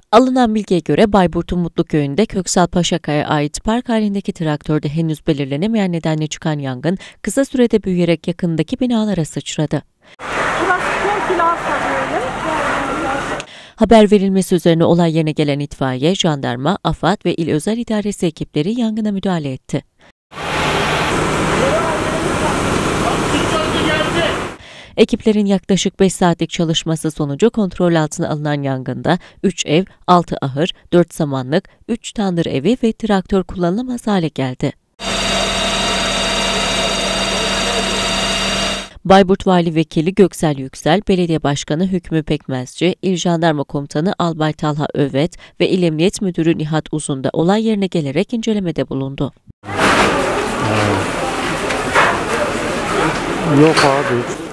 Alınan bilgiye göre Bayburt'un Mutluköy'ünde Köksal Paşakaya'ya ait park halindeki traktörde henüz belirlenemeyen nedenle çıkan yangın kısa sürede büyüyerek yakındaki binalara sıçradı. Haber verilmesi üzerine olay yerine gelen itfaiye, jandarma, AFAD ve İl Özel İdaresi ekipleri yangına müdahale etti. Ekiplerin yaklaşık 5 saatlik çalışması sonucu kontrol altına alınan yangında 3 ev, 6 ahır, 4 samanlık, 3 tandır evi ve traktör kullanılamaz hale geldi. Bayburt Vali Vekili Göksel Yüksel, Belediye Başkanı Hükmü Pekmezci, İl Jandarma Komutanı Albay Talha Övet ve İl Emniyet Müdürü Nihat Uzun da olay yerine gelerek incelemede bulundu. Yok abi.